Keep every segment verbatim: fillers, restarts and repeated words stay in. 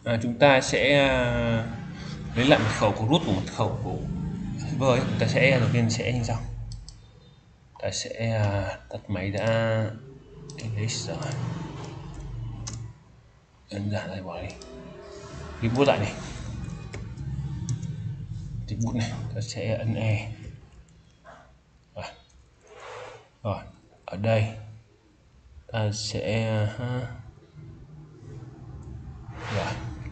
à, chúng ta sẽ à, lấy lại mật khẩu của root của mật khẩu của server ấy. Chúng ta sẽ đầu tiên sẽ như sau, ta sẽ à, tắt máy đã, erase rồi, đơn giản này, bỏ đi, reboot lại này, reboot này, ta sẽ ấn E rồi. Rồi ở đây ta sẽ ha, rồi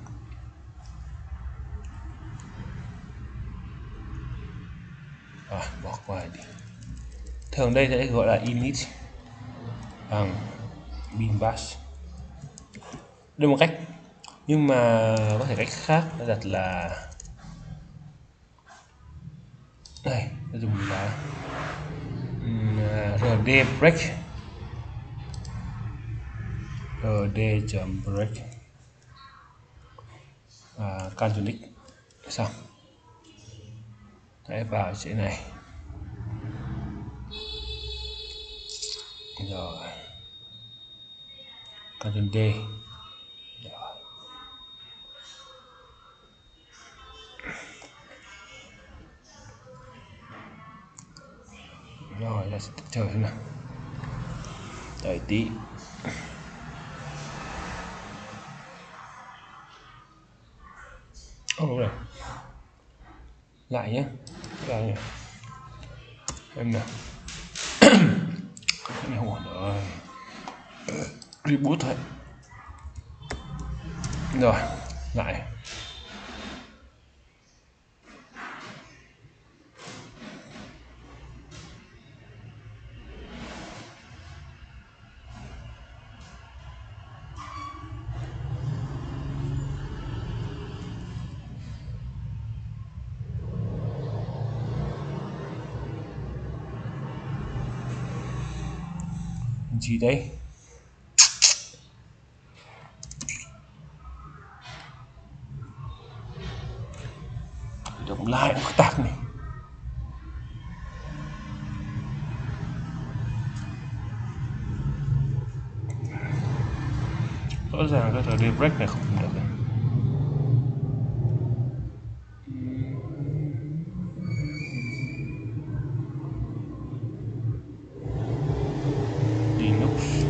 rồi bỏ qua đi. Thường đây sẽ gọi là init bằng bin bash, đây một cách, nhưng mà có thể cách khác nó đặt là đây, ta dùng là rd break, rd break và canonic xong. Đấy, vào chỗ này rồi, Ctrl D rồi. Rồi là sẽ chờ thế nào, đợi tí. Ồ đúng rồi, lại nhé, lại nhé em nào. Không ổn rồi, reboot thôi. Rồi lại gì đấy, động lại nó tạc này. Rõ ràng cái rd break này không được này. Linux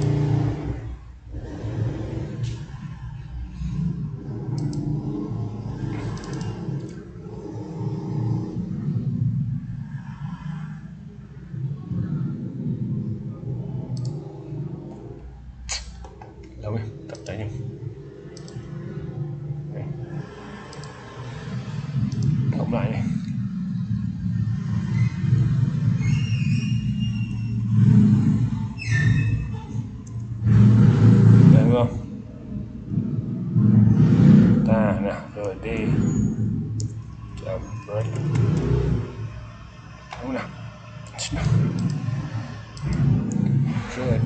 đâu ấy, tập tay nhỉ, cộng lại này. Đấy đúng không, ta nào rd chấm break đúng nào, rd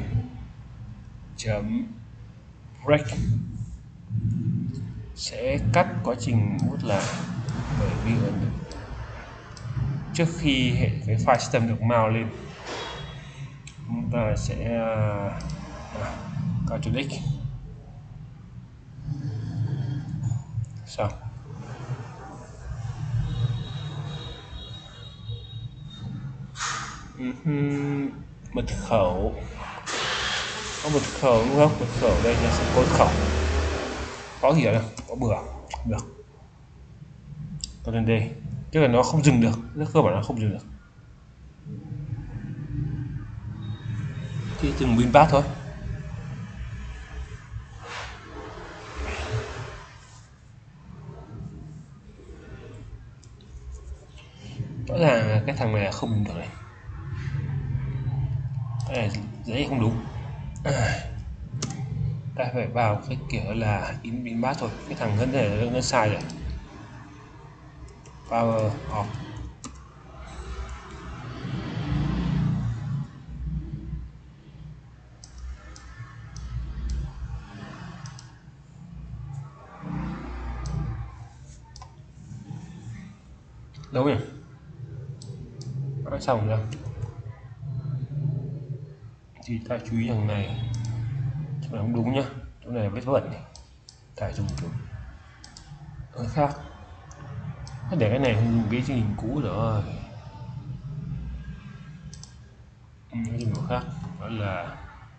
chấm break sẽ cắt quá trình boot lại, bởi vì trước khi hệ cái file system được mount lên, chúng ta sẽ Ctrl X xong. Uh-huh. Mật khẩu, có mật khẩu đúng không? Mật khẩu đây là sẽ có khẩu, có hiểu đâu, có bừa được. Còn đây tức là nó không dừng được, rất cơ bản nó không dừng được, thì dừng bin bash thôi. Rõ ràng là cái thằng này là không dùng được này, cái này dễ không đúng. À, ta phải vào cái kiểu là in bin bash thôi, cái thằng vấn đề nó sai rồi. Power off, đâu nhỉ, đã xong rồi. Thì ta chú ý thằng này, chỗ này không đúng nhá, chỗ này vết vẩn này, phải dùng kiểu hơi khác. Để cái này không dùng cái chương trình cũ rồi, dùng kiểu khác, đó là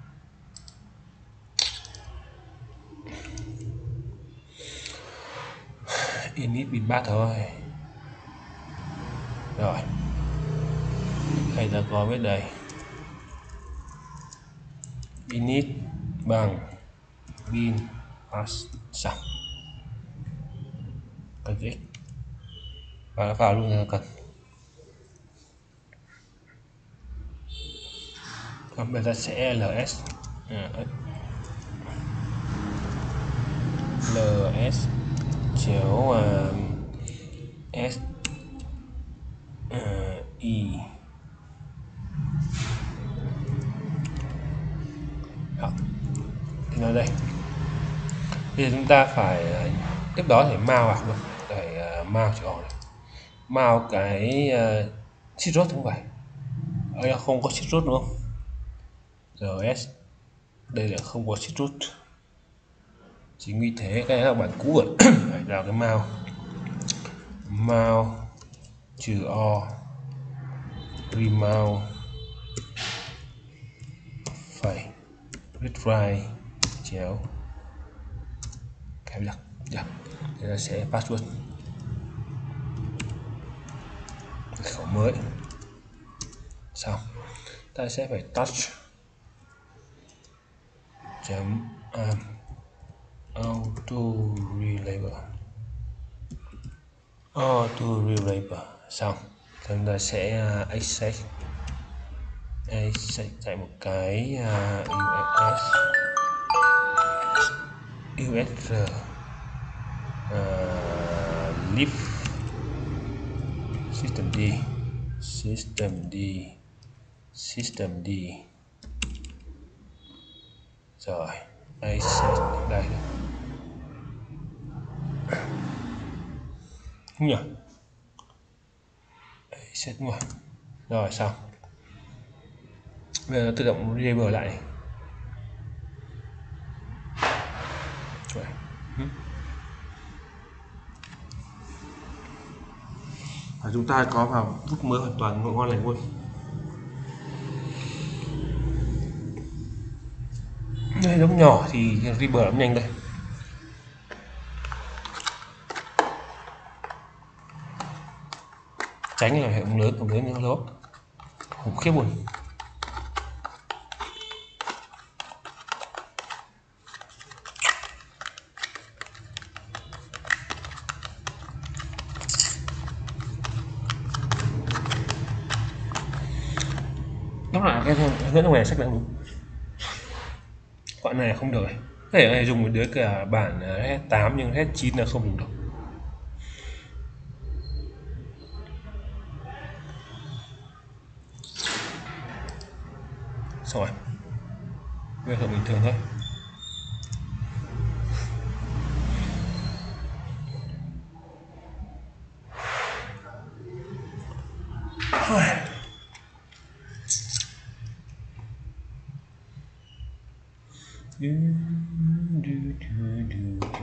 init bin bát thôi. Rồi đây ta có biết đây, init bằng bin pass xong cần x và nó vào luôn là cần. Còn bây giờ sẽ ls à, ls chéo uh, s uh, i. Đó. Thì nó đây. Bây giờ chúng ta phải uh, tiếp đó phải mao vào luôn, phải uh, mao chữ này, mao cái uh, sheet root không phải, ở đây không có sheet root đúng không? rs đây là không có sheet root, chính vì thế cái này là bản cũ rồi. Phải vào cái mao mao trừ o remount phải retry chéo cái được được thì nó sẽ password khẩu mới xong. Ta sẽ phải touch chấm um, auto relabel auto relabel xong. Chúng ta sẽ uh, access access tại một cái uh, us usr uh, lib system d system d system d rồi access đây không nhỉ, access rồi rồi xong. Bây giờ nó tự động relabel lại này. Và chúng ta có vào root mới hoàn toàn ngon lành luôn. Đây giống nhỏ thì relabel cũng nhanh đây. Tránh là hệ thống lớn, tổng lớn nó lớn khủng khiếp luôn. Đó là cái hướng này sách đúng, quãng này không được này. Có thể này dùng với cả bản Red tám nhưng Red chín là không dùng được. Xong rồi, bây giờ bình thường thôi. Du, du, du, du, du.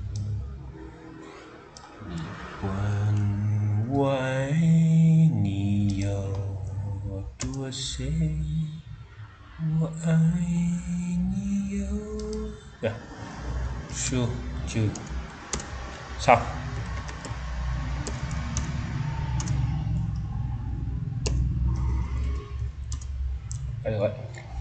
Quan quái ni yo tua se wa ai ni yo. Được. Su trừ. Xong. Đây rồi.